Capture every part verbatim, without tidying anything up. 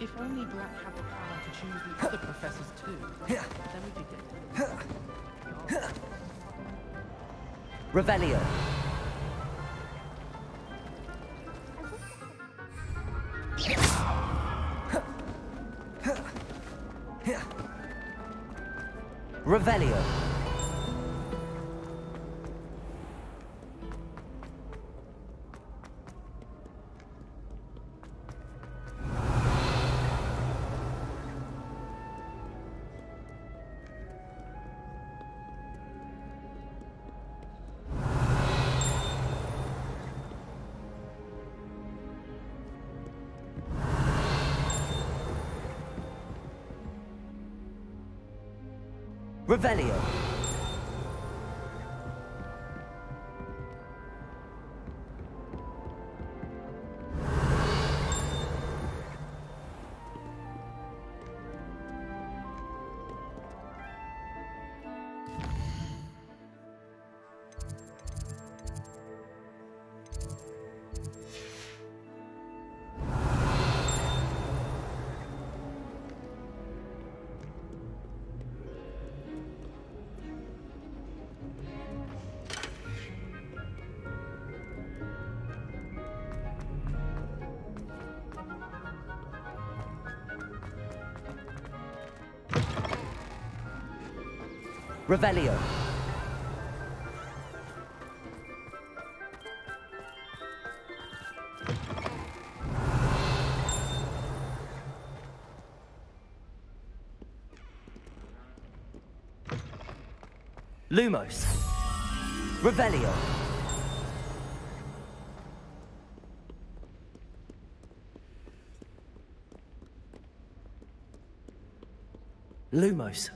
If only Black had the power to choose the other professors too, then we could get it. Revelio. Revelio. Revelio. Revelio. Lumos. Revelio. Lumos.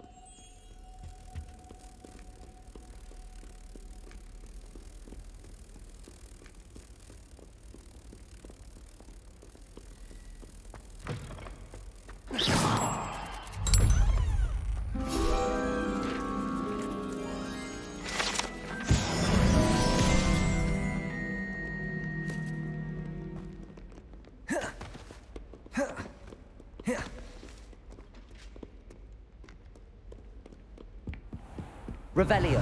Revelio.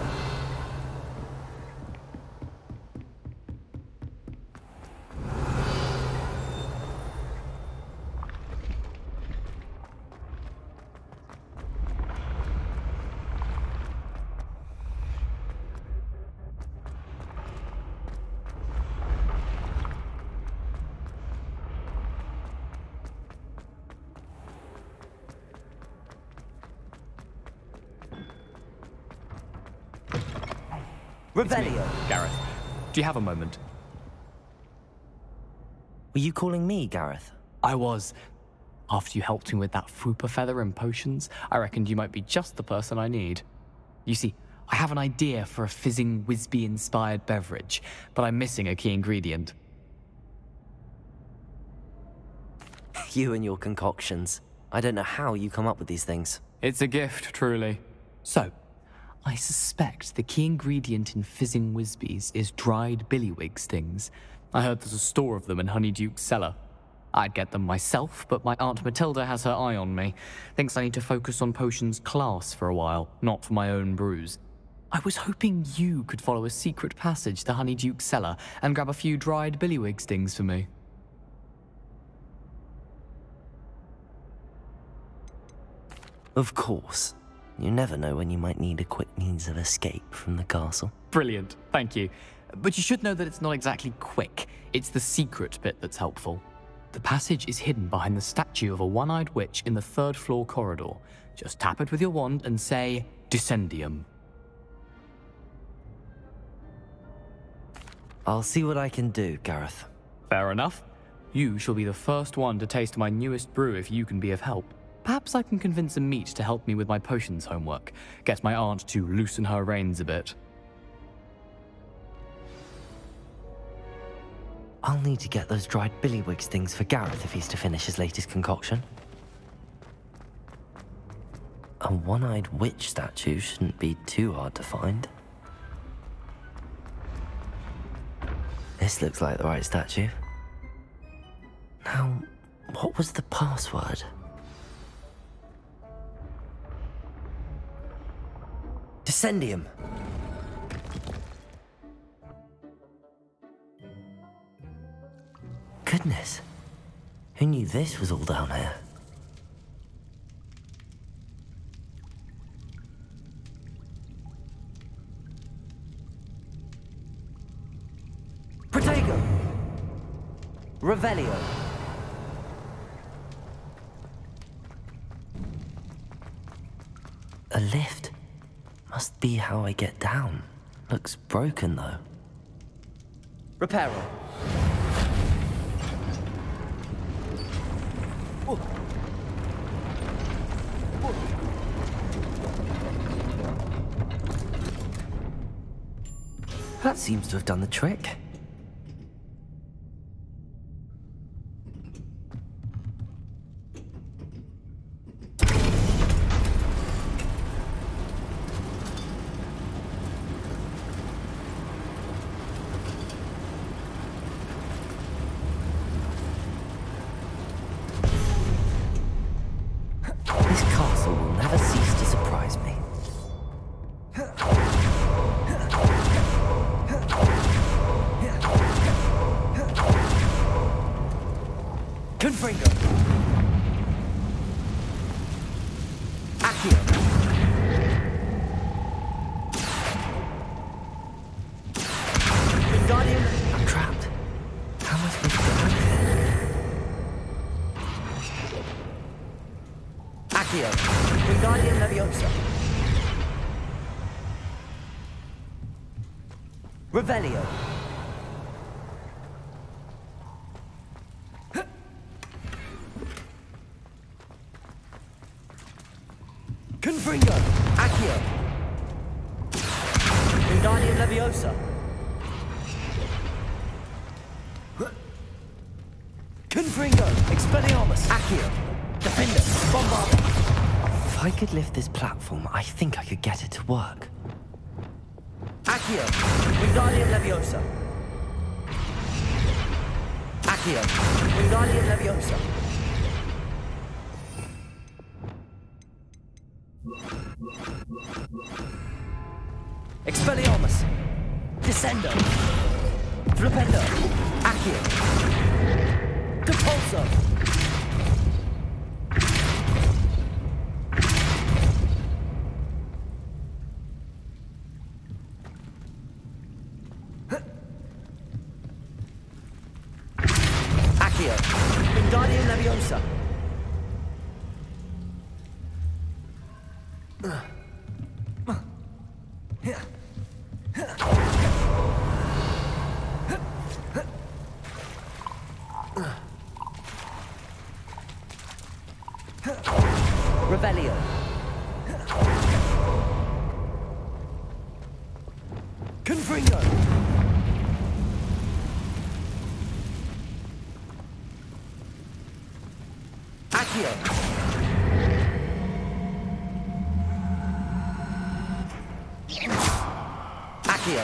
Revelio. Gareth, do you have a moment? Were you calling me, Gareth? I was. After you helped me with that Fupa feather and potions, I reckoned you might be just the person I need. You see, I have an idea for a fizzing Wisby-inspired beverage, but I'm missing a key ingredient. You and your concoctions. I don't know how you come up with these things. It's a gift, truly. So, I suspect the key ingredient in fizzing Wisbies is dried billywig stings. I heard there's a store of them in Honeyduke's cellar. I'd get them myself, but my Aunt Matilda has her eye on me. Thinks I need to focus on potions class for a while, not for my own brews. I was hoping you could follow a secret passage to Honeyduke's cellar and grab a few dried billywig stings for me. Of course. You never know when you might need a quick means of escape from the castle. Brilliant, thank you. But you should know that it's not exactly quick. It's the secret bit that's helpful. The passage is hidden behind the statue of a one-eyed witch in the third floor corridor. Just tap it with your wand and say, Descendium. I'll see what I can do, Gareth. Fair enough. You shall be the first one to taste my newest brew if you can be of help. Perhaps I can convince a meat to help me with my potions homework. Get my aunt to loosen her reins a bit. I'll need to get those dried billywig stings for Gareth if he's to finish his latest concoction. A one-eyed witch statue shouldn't be too hard to find. This looks like the right statue. Now, what was the password? Descendium. Goodness. Who knew this was all down here? Protego! Revelio. A lift. Must be how I get down. Looks broken though. Reparo. Whoa. Whoa. That seems to have done the trick. Revelio. Confringo. Accio. Wingardium Leviosa. Confringo. Expelliarmus. Accio. Defender. Bombarda. If I could lift this platform, I think I could get it to work. Accio. Wingardium Leviosa. Accio. Wingardium Leviosa. Expelliarmus. Descendo. Flipendo. Accio. Depulso. Accio. Wingardium Leviosa. Revelio. Confringo. Accio. Accio.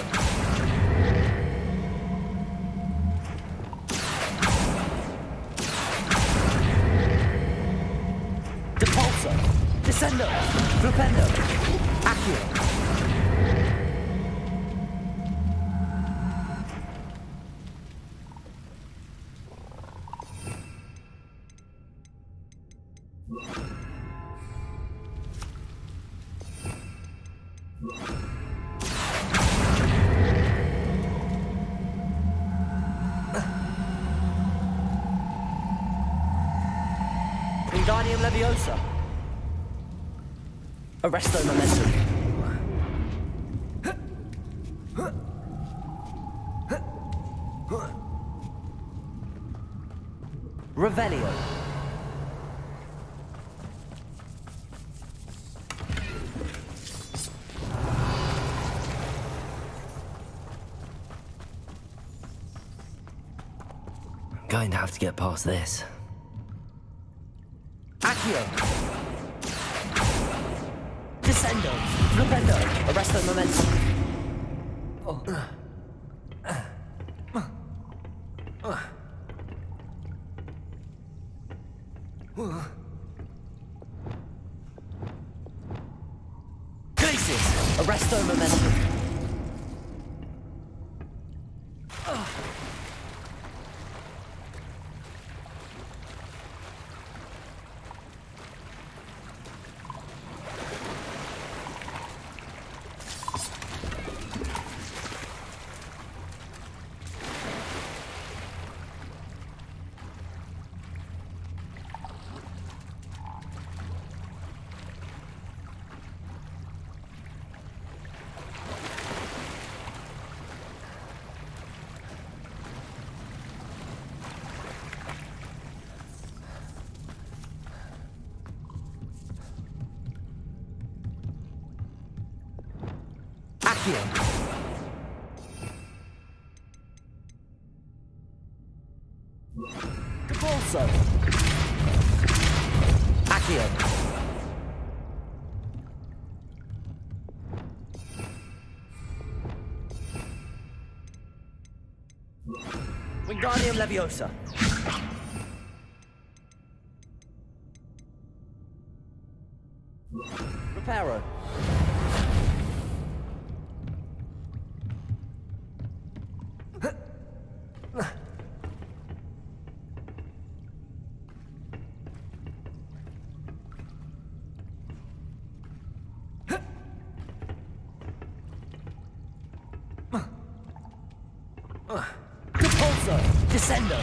Depulso. Descendo. Flipendo. Accio. Wingardium Leviosa. Arresto Momentum. Revelio. I'm going to have to get past this. Accio. Descendo. Flipendo. Arresto Momentum. Oh. Arresto momentum. Accio. Depulso. Accio. Wingardium Leviosa. Reparo. Depulso. Descendo.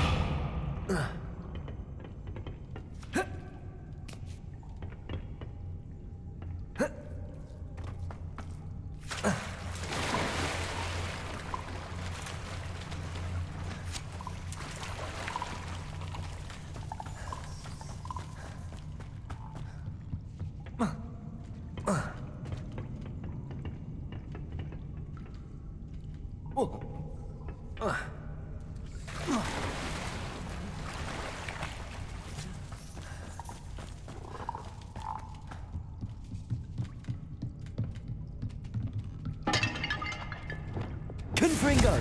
Confringo.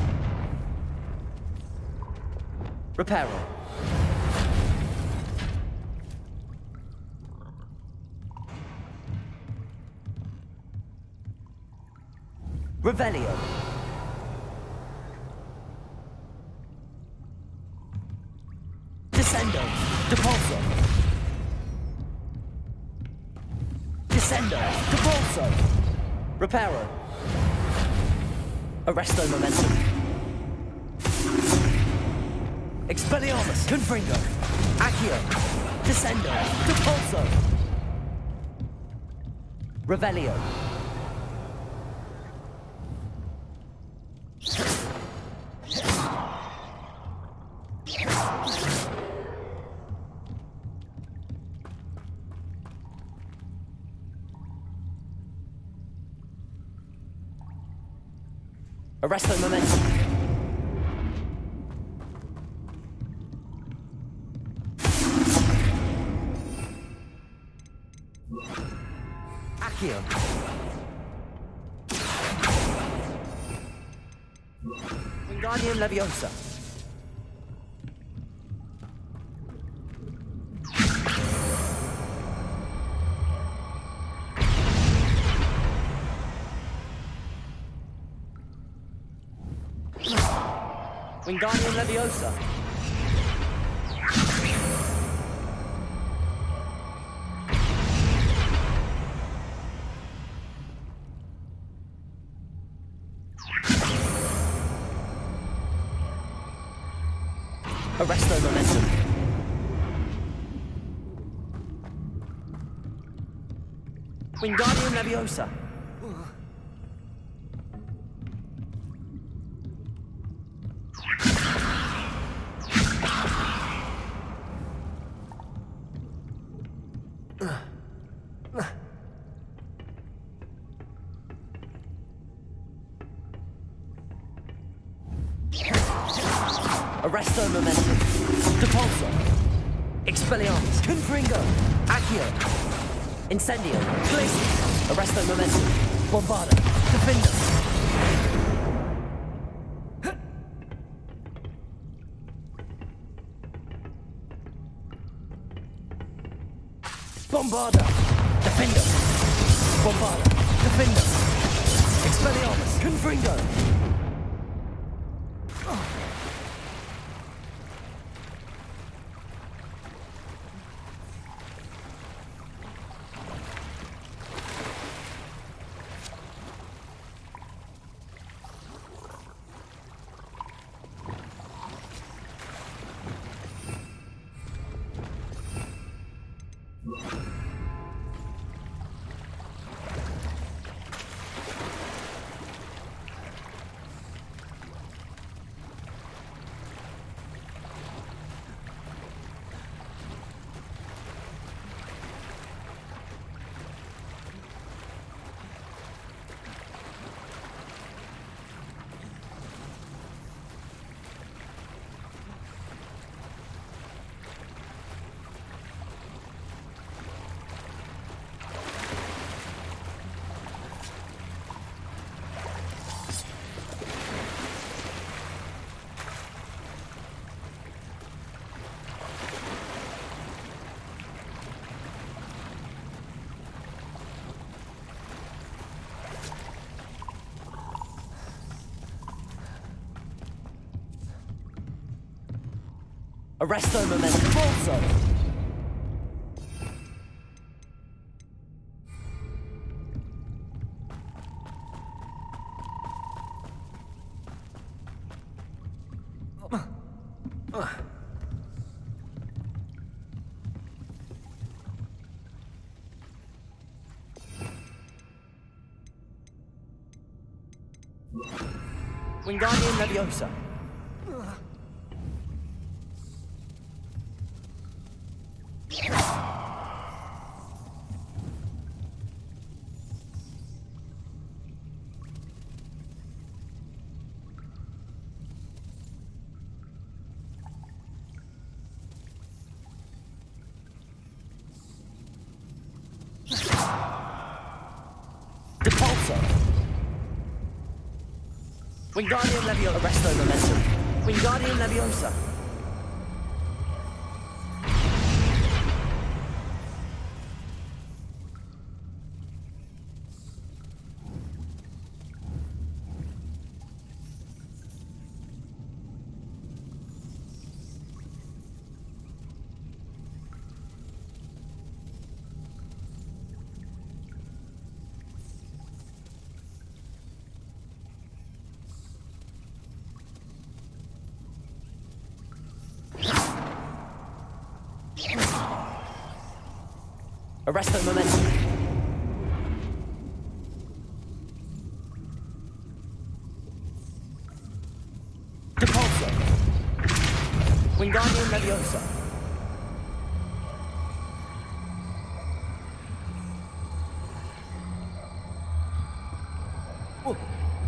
Reparo. Revelio. Descendo. Depulso. Descendo. Depulso. Reparo. Arresto momentum. Expelliarmus. Confringo. Accio. Descendo. Depulso. Revelio. Arresto momentum. Accio. Wingardium Leviosa. Wingardium Leviosa. Arresto momentum. Wingardium Leviosa. Arresto momentum. Depulso. Expelliarmus. Confringo. Accio. Incendio. Glacius. Arresto momentum. Bombarda. Defender. Bombarda. Defender. Bombarda. Defender! Expelliarmus! Confringo! Arresto momentum also. Wingardium Leviosa. Depulso. Wingardium Leviosa. Arresto momentum. Wingardium Leviosa. Arresto momentum. Depulso. Wingardium Leviosa. Oh.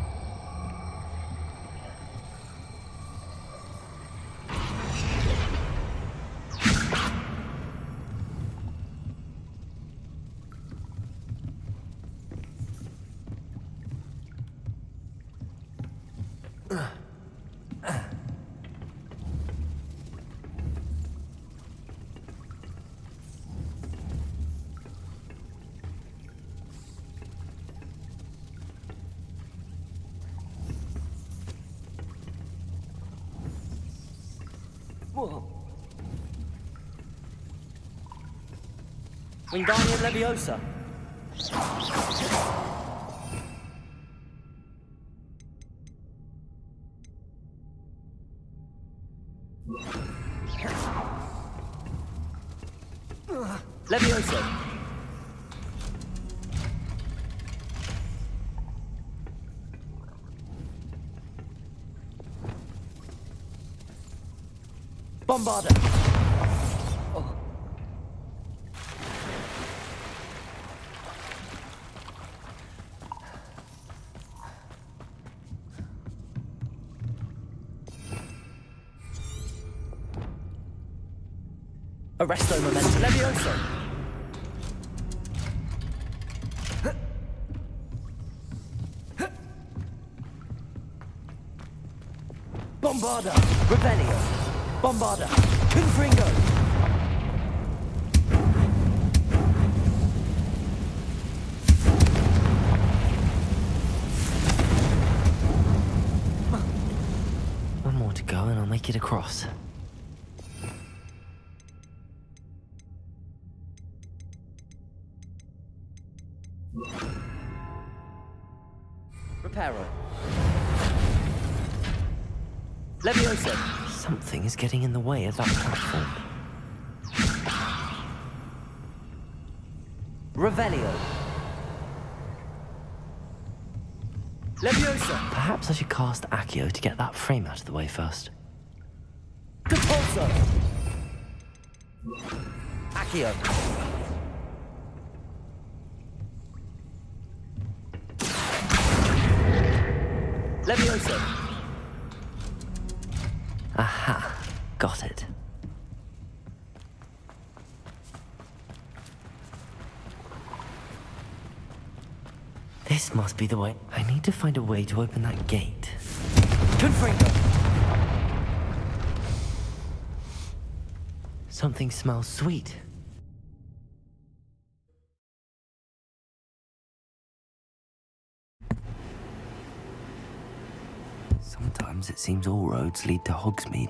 Whoa. Wingardium Leviosa. Leviosa. Bombarda. Oh. Arresto momentum. Leviosa. Bombarda. Revelio. Bombarda. Confringo. make it across. Reparo. Leviosa. Something is getting in the way of that platform. Revelio. Leviosa. Perhaps I should cast Accio to get that frame out of the way first. Depulso. Accio. Leviosa. Aha, got it. This must be the way. I need to find a way to open that gate. Confringo! Something smells sweet. Sometimes it seems all roads lead to Hogsmeade.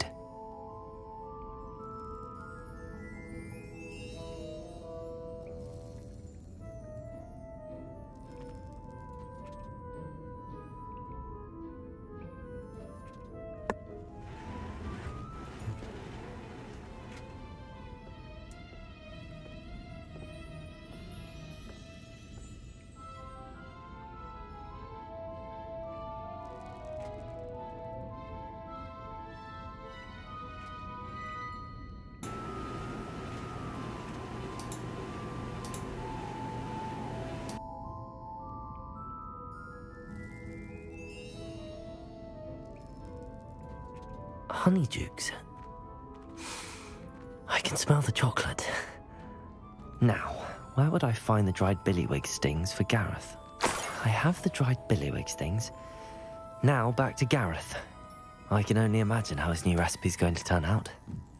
Honeydukes. I can smell the chocolate. Now, where would I find the dried billywig stings for Gareth? I have the dried billywig stings. Now back to Gareth. I can only imagine how his new recipe's going to turn out.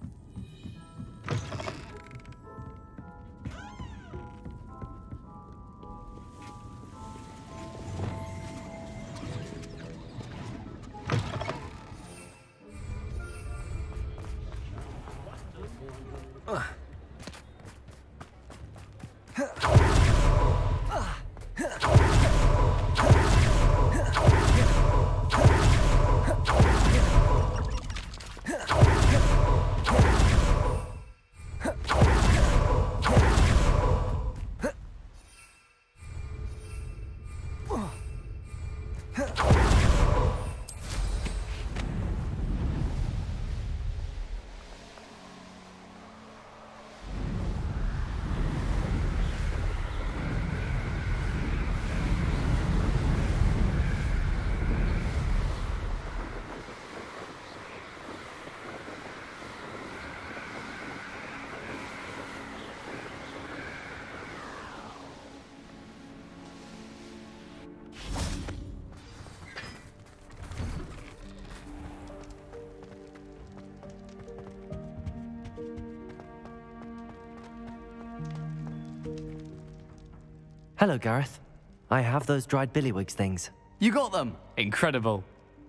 Hello, Gareth. I have those dried billywig things. You got them! Incredible.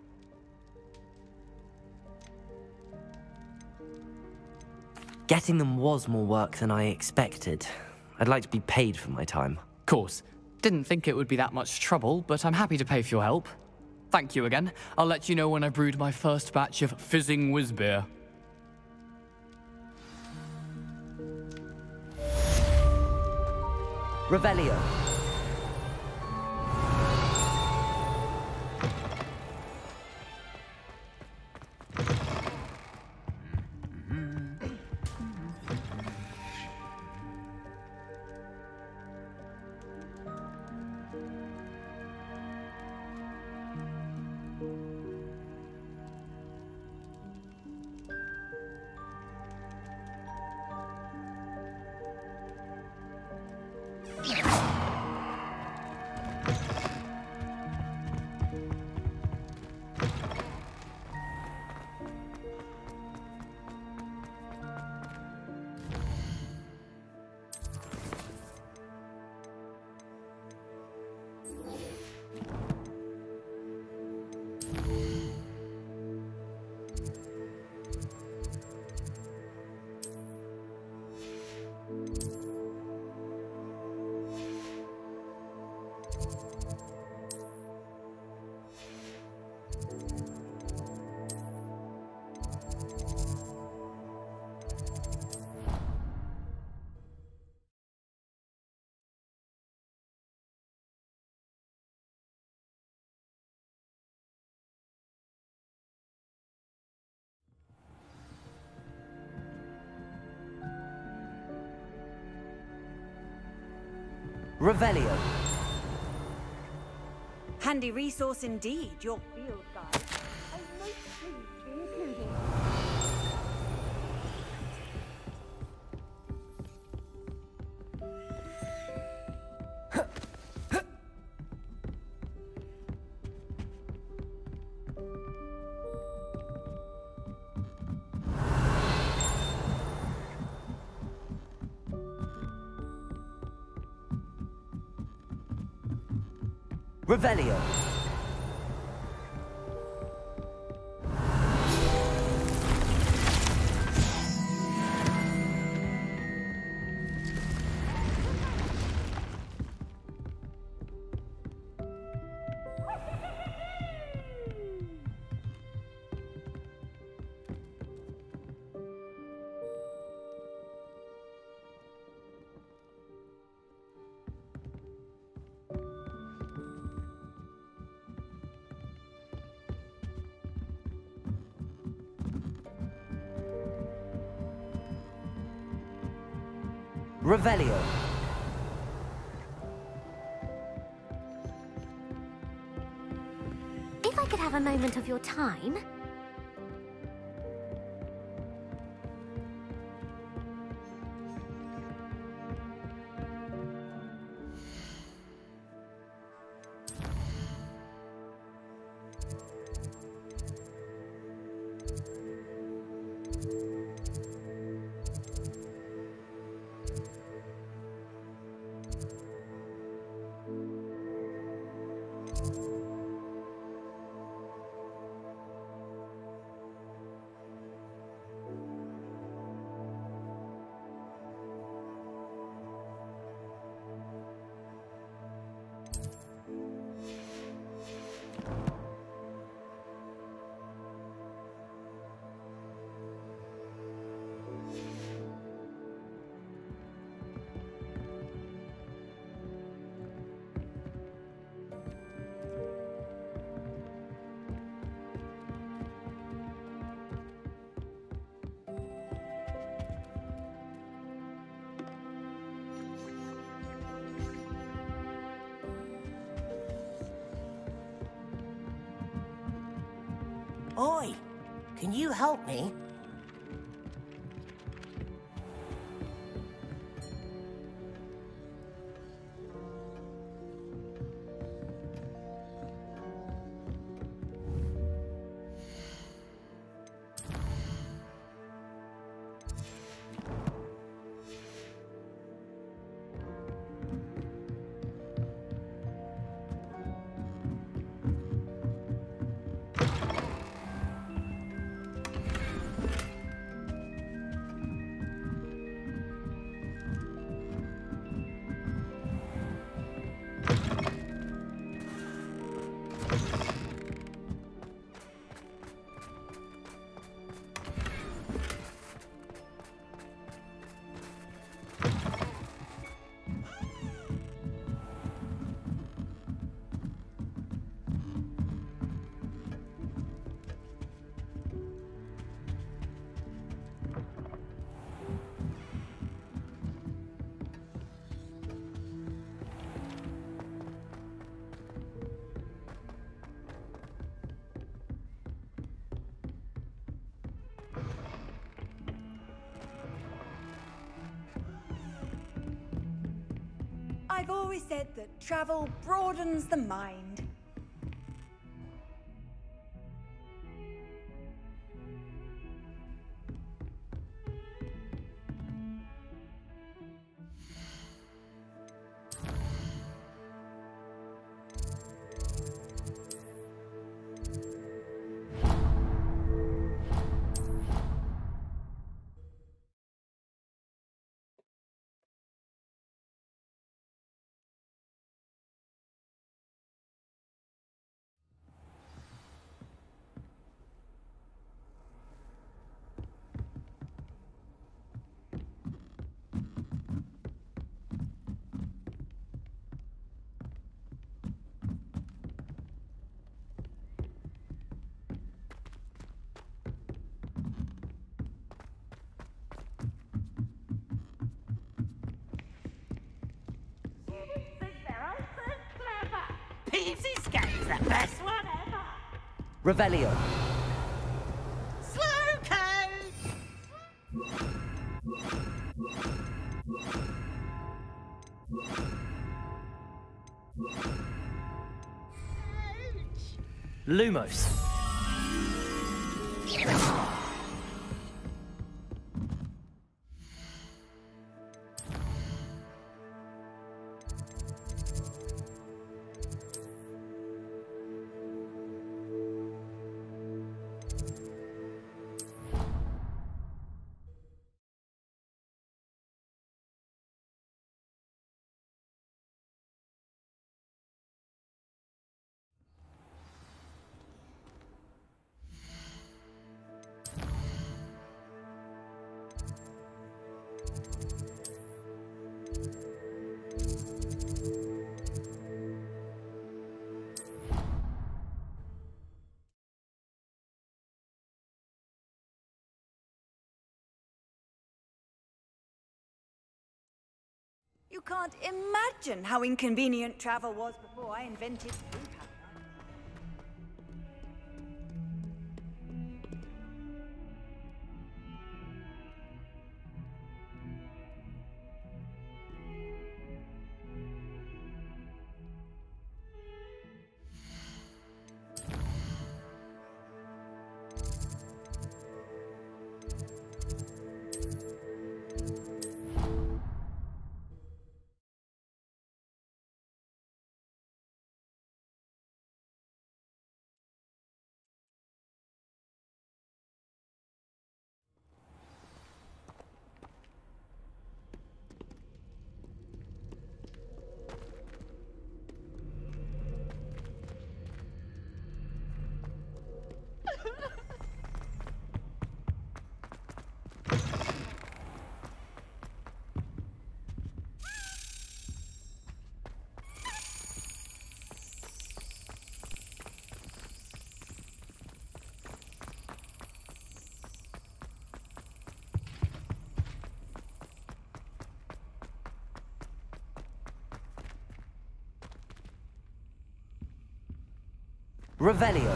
Getting them was more work than I expected. I'd like to be paid for my time. Course. Didn't think it would be that much trouble, but I'm happy to pay for your help. Thank you again. I'll let you know when I brewed my first batch of fizzing whizbeer. Revelio. Revelio. Handy resource indeed, your field guide. I'm most pleased to be included. Revelio. Revelio. If I could have a moment of your time... Oi, can you help me? I've always said that travel broadens the mind. This escape's the best one ever. Revelio. Slow code. Lumos. You can't imagine how inconvenient travel was before I invented blue powder. Revelio.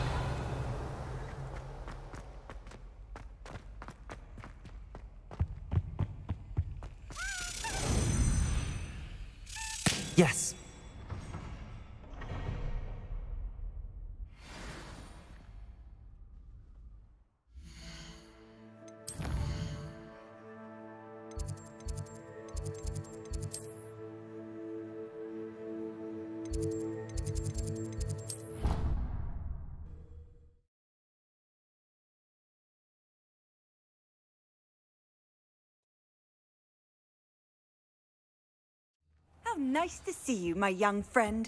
Yes. How nice to see you, my young friend.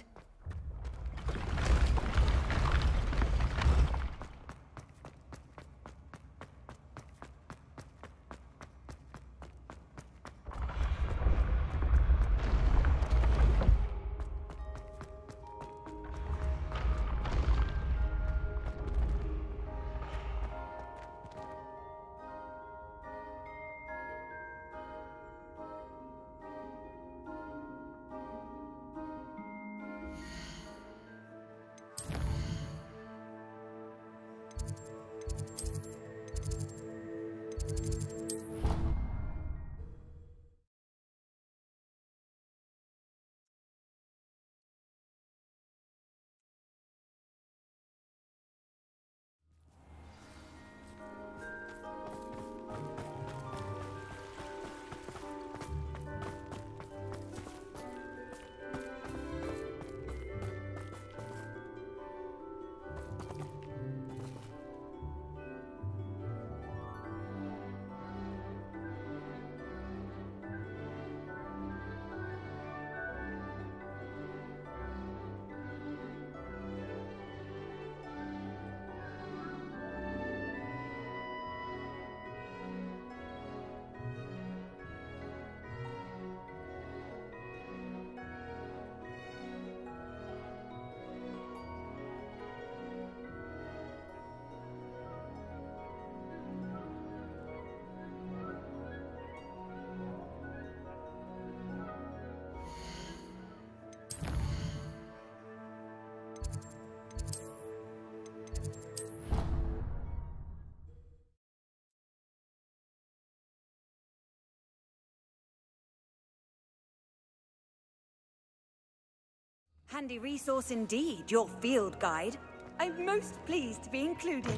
Handy resource indeed, your field guide. I'm most pleased to be included.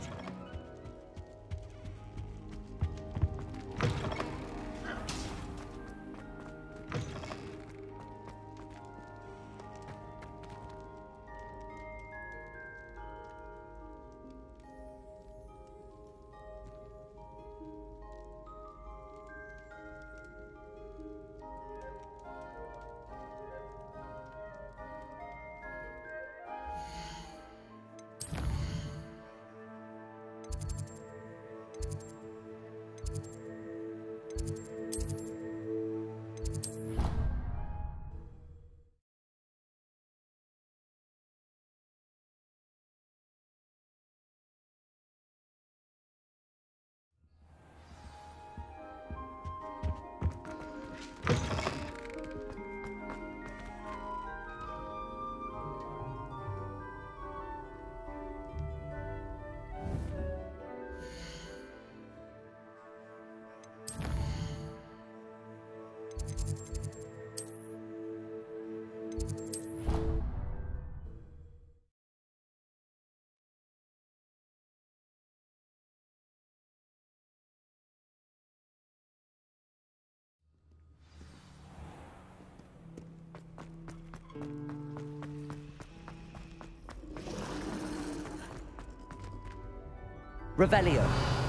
Revelio.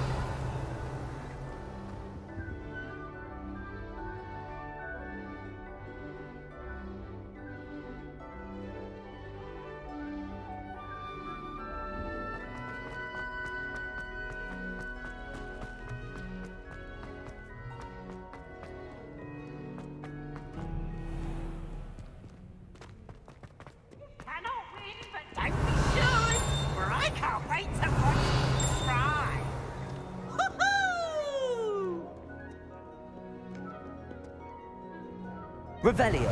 Cannot win, but don't be shy, for I can't wait to watch you try. Hoo-hoo! Revelio.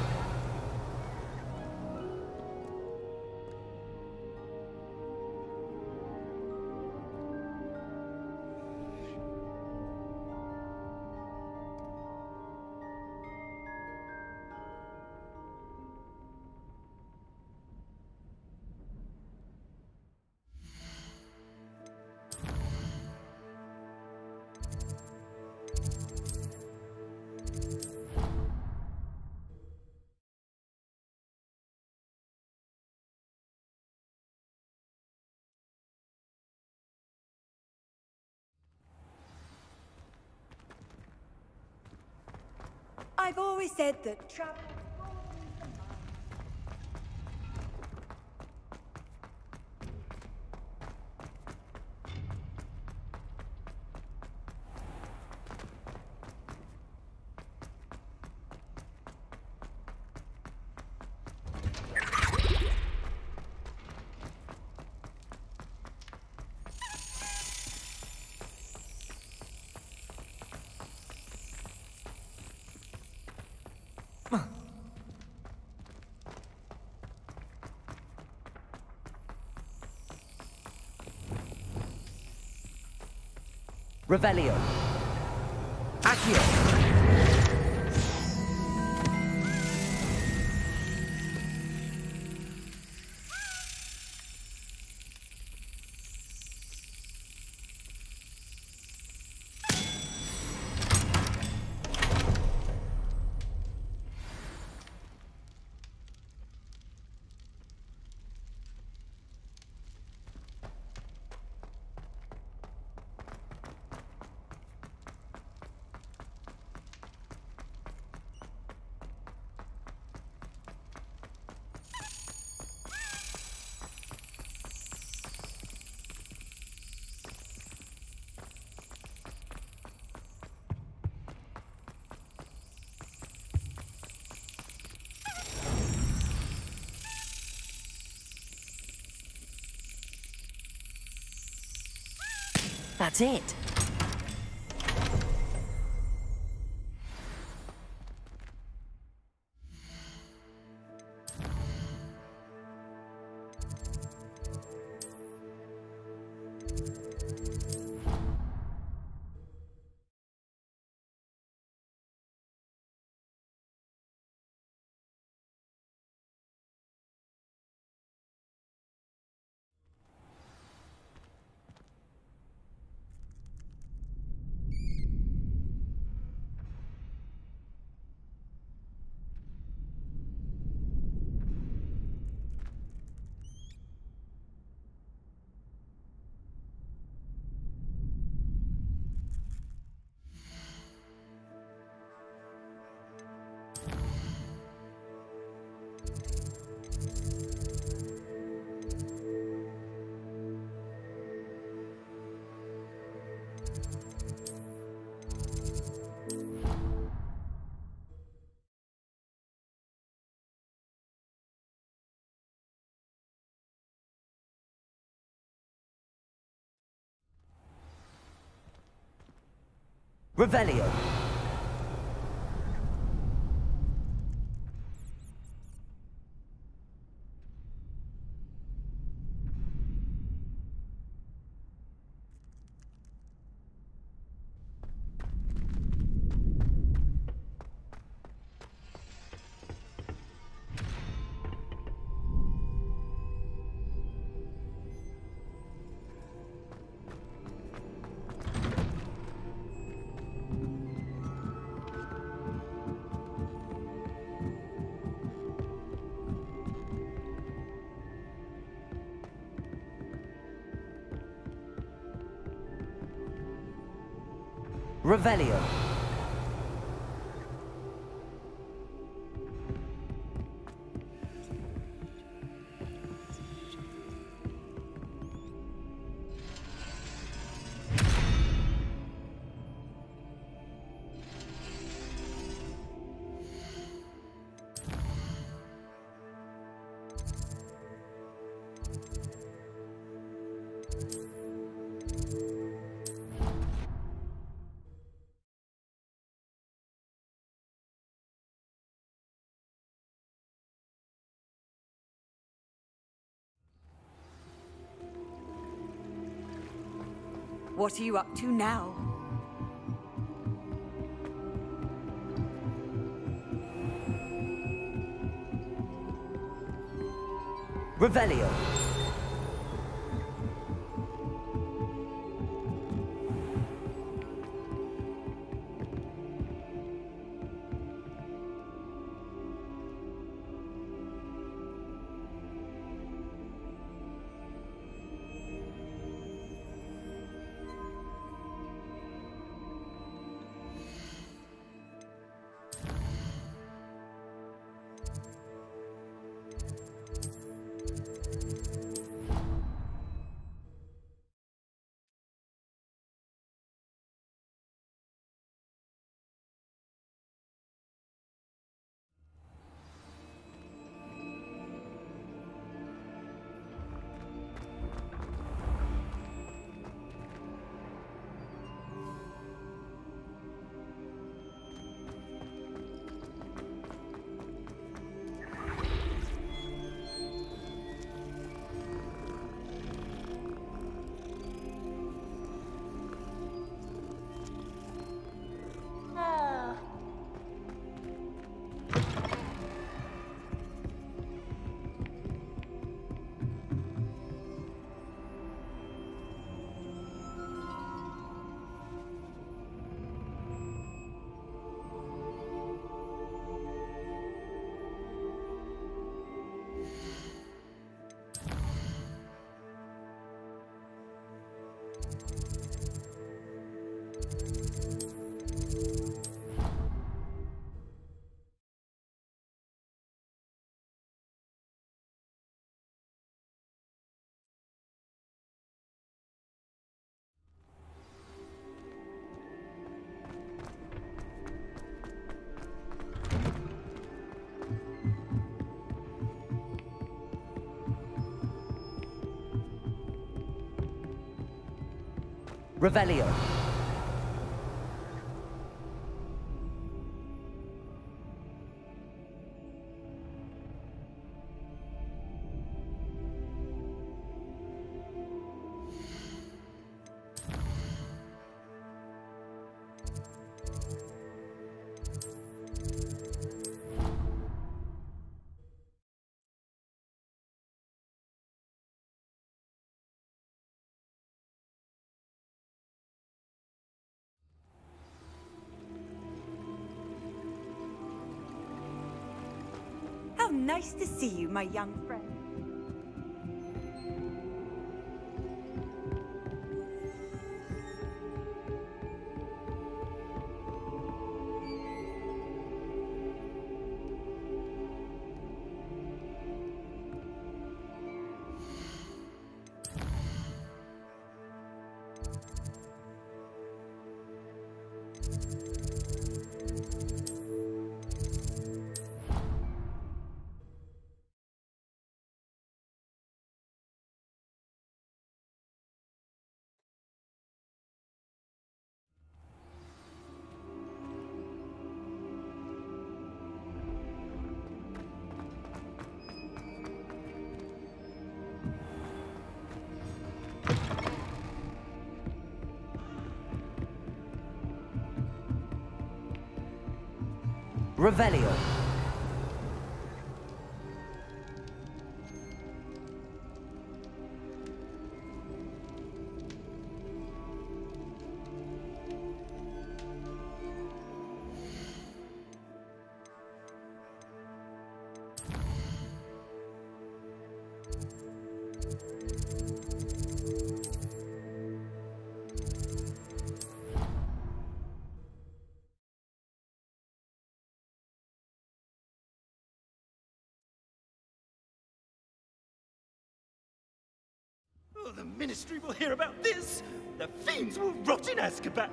I've always said that travel... Revelio. Accio. That's it. Revelio. Revelio. What are you up to now? Revelio. Revelio. How nice to see you, my young friend. Revelio. Oh, the Ministry will hear about this! The fiends will rot in Azkaban!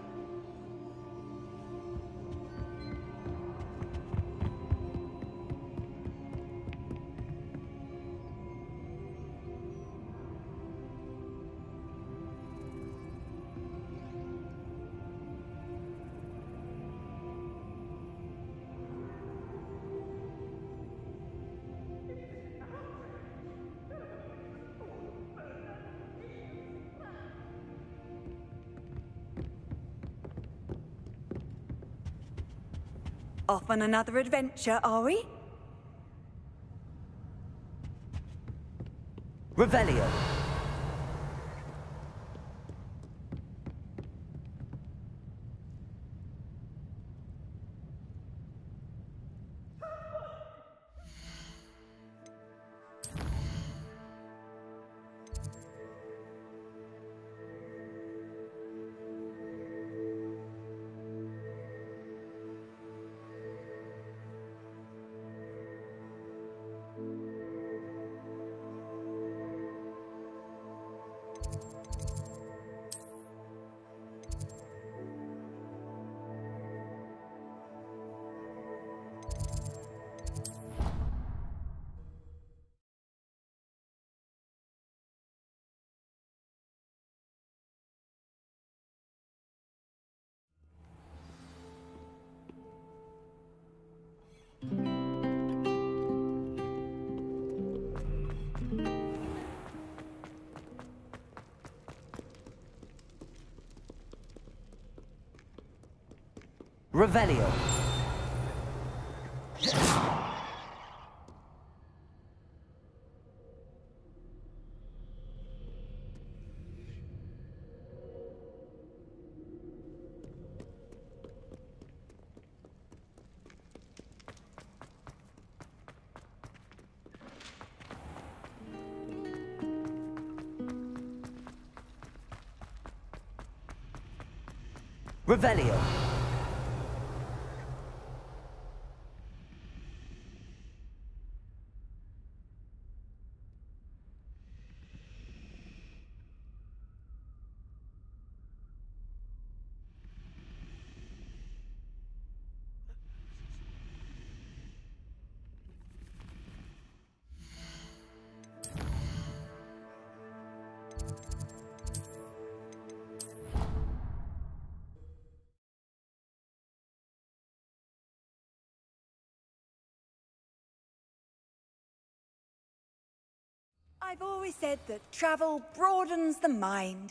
Off on another adventure, are we? Revelio. Revelio. Revelio. I've always said that travel broadens the mind.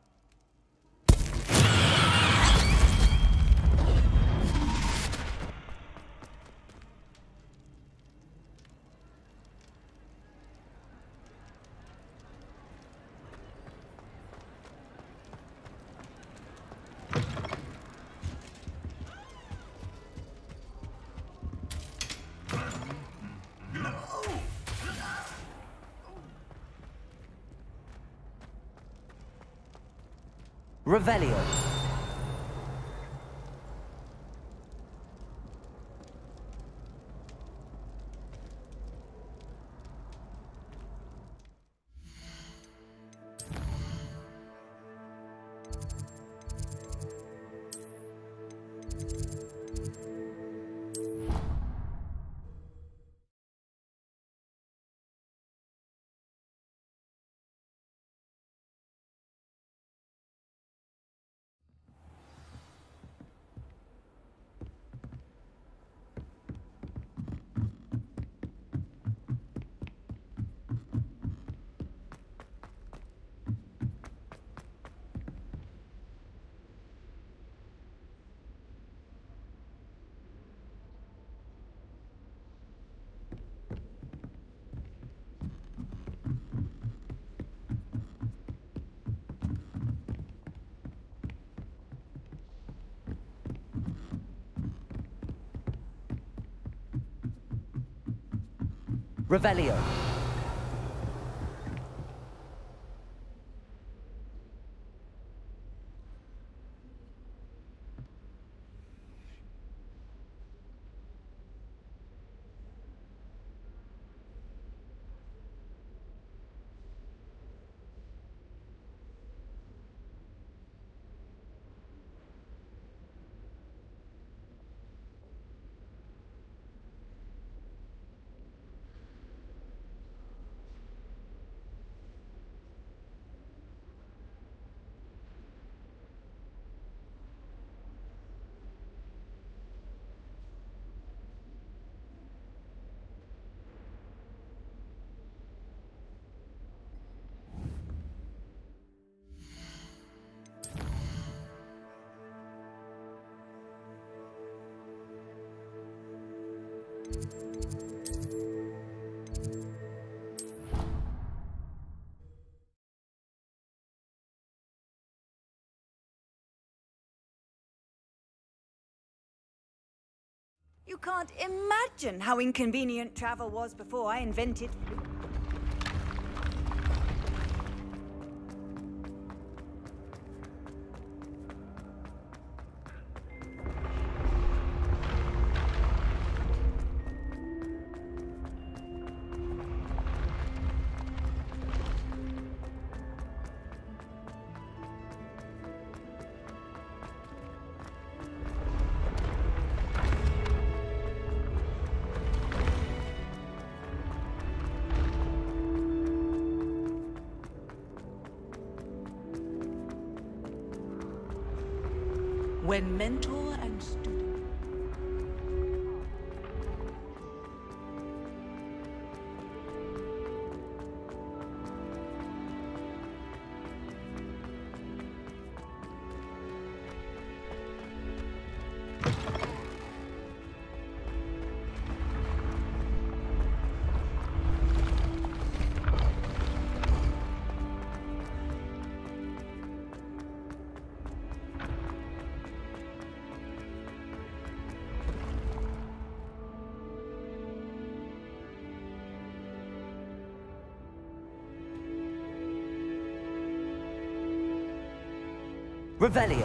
Revelio. Revelio. You can't imagine how inconvenient travel was before I invented... When mentor and student. Revelio.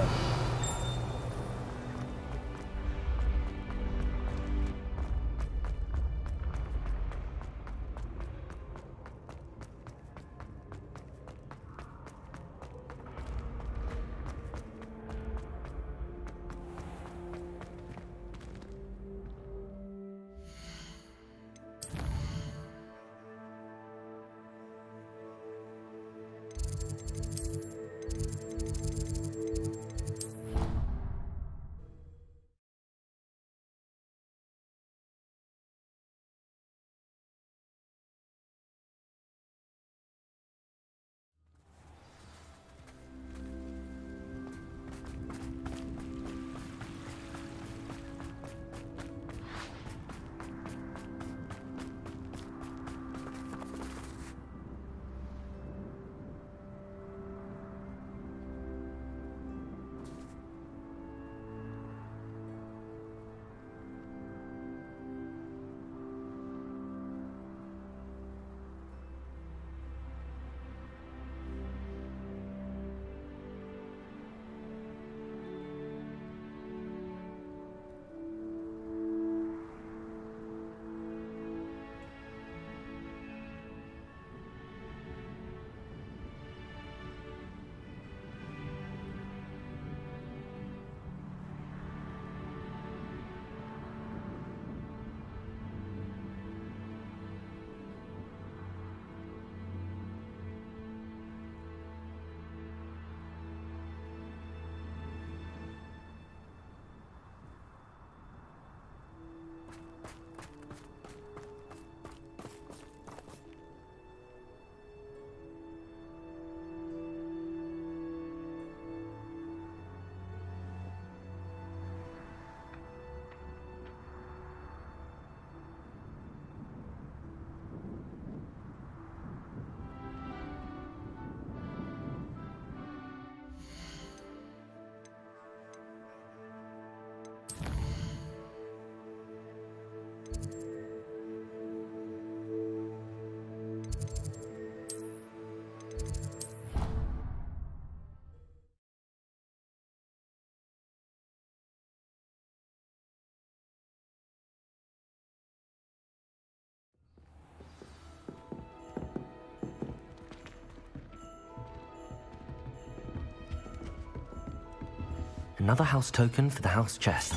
Another house token for the house chest.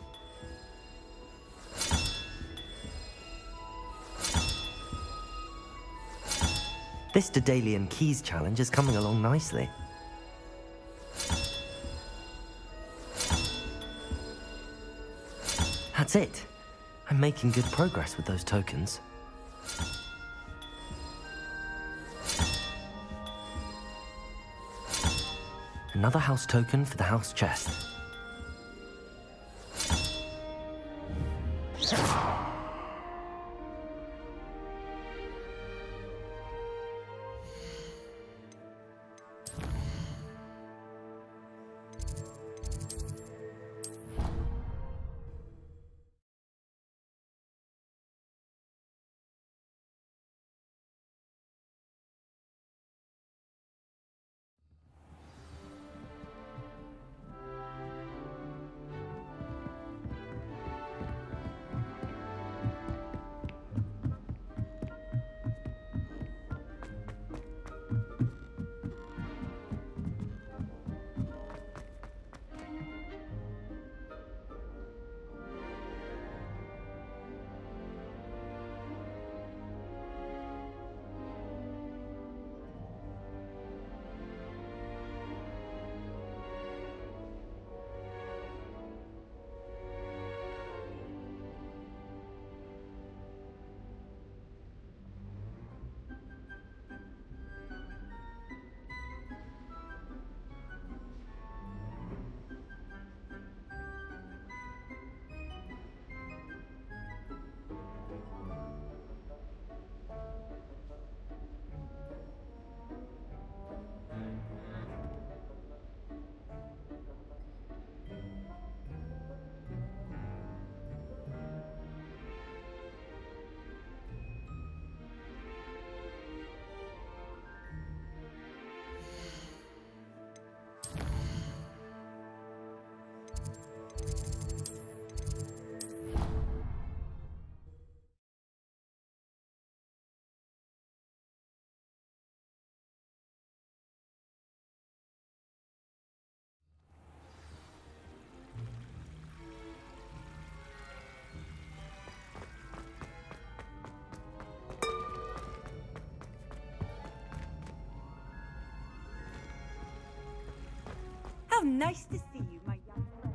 This Daedalian Keys challenge is coming along nicely. That's it. I'm making good progress with those tokens. Another house token for the house chest. How nice to see you, my young friend.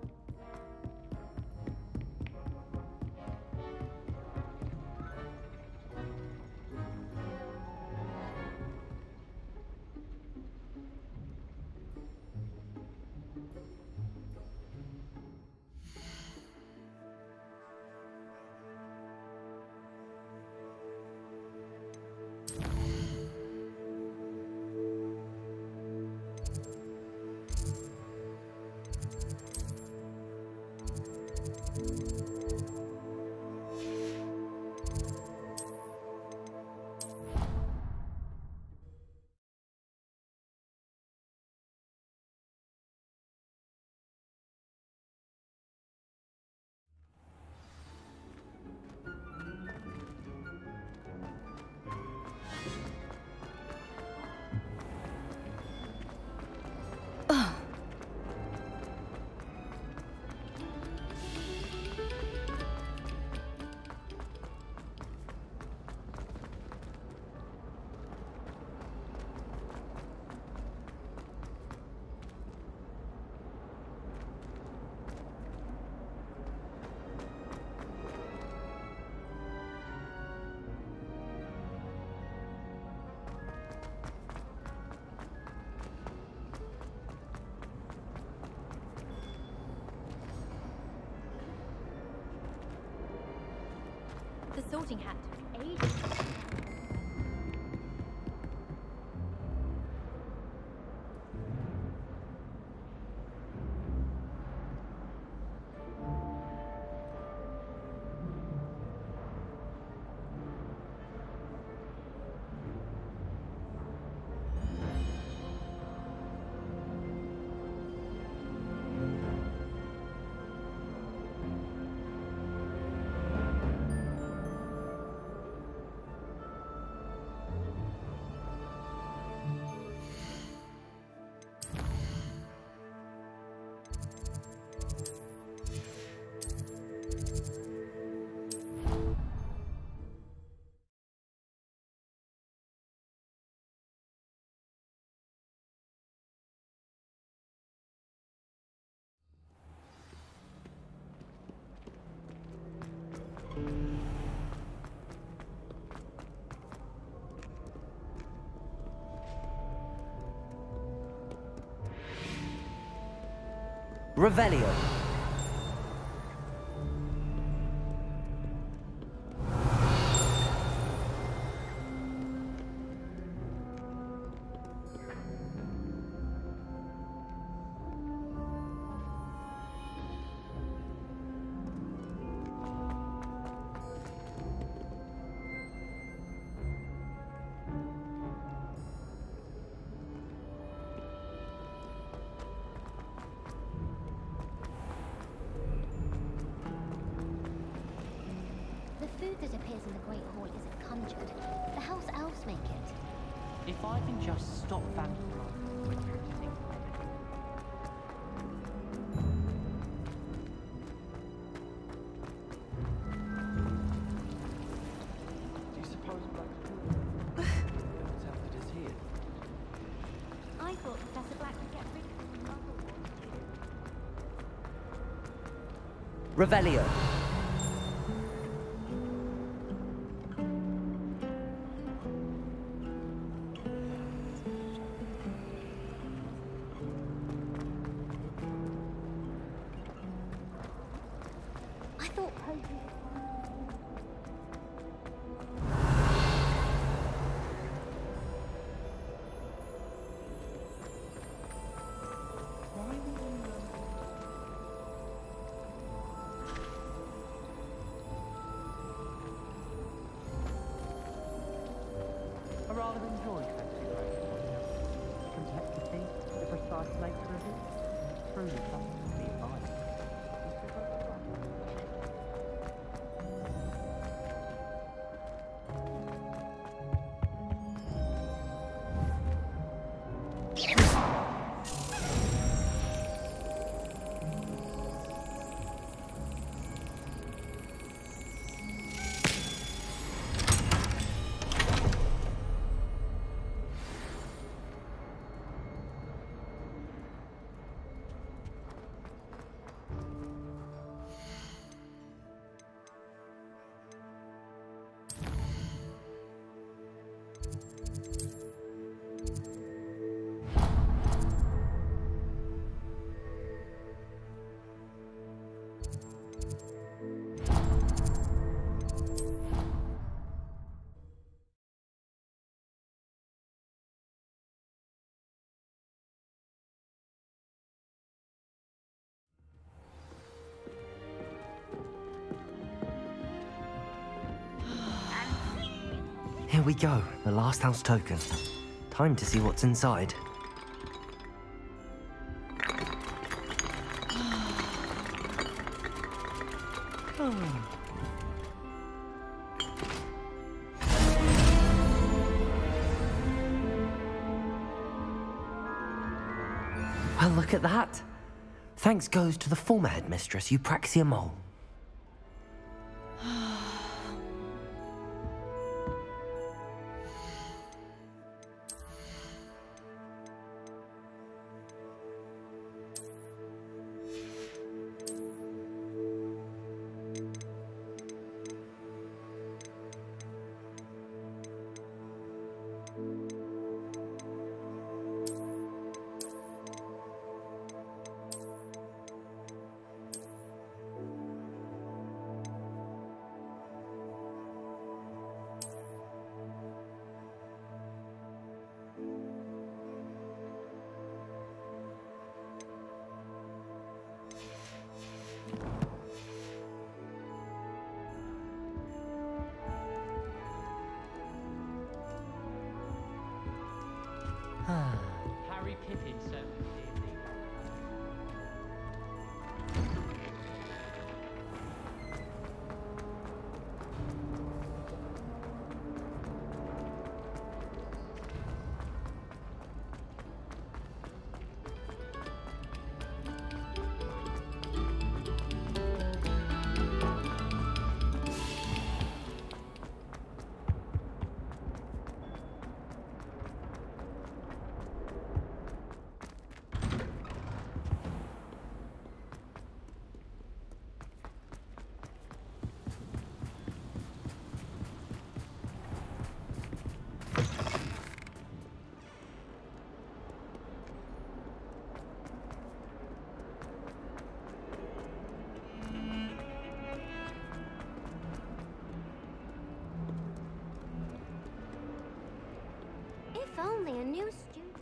The sorting hat took ages. Revelio. The food that appears in the Great Hall isn't conjured. The house elves make it. If I can just stop vandalizing when you're eating. Do you suppose Black it is here? I thought Professor Black would get rid of the other one. Revelio. I thought Pope. I rather enjoy fencing around. Complexity, the precise nature of it, truly something to be admired. Here we go, the last house token. Time to see what's inside. Well, look at that. Thanks goes to the former headmistress, Eupraxia Mole. Harry Pippin certainly did. only a new student.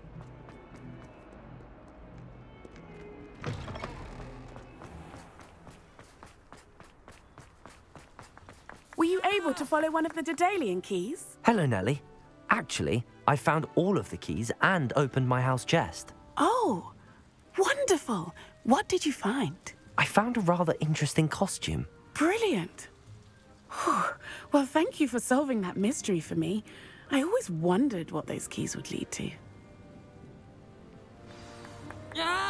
Were you able to follow one of the Daedalian keys? Hello, Nellie. Actually, I found all of the keys and opened my house chest. Oh, wonderful. What did you find? I found a rather interesting costume. Brilliant. Whew. Well, thank you for solving that mystery for me. I always wondered what those keys would lead to. Ah!